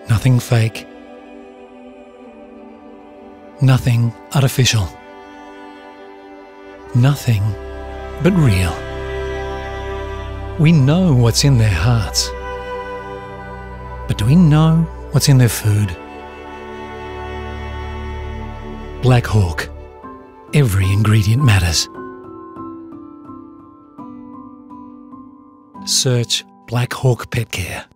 Nothing fake. Nothing artificial. Nothing but real. We know what's in their hearts. But do we know what's in their food? Black Hawk. Every ingredient matters. Search Black Hawk Pet Care.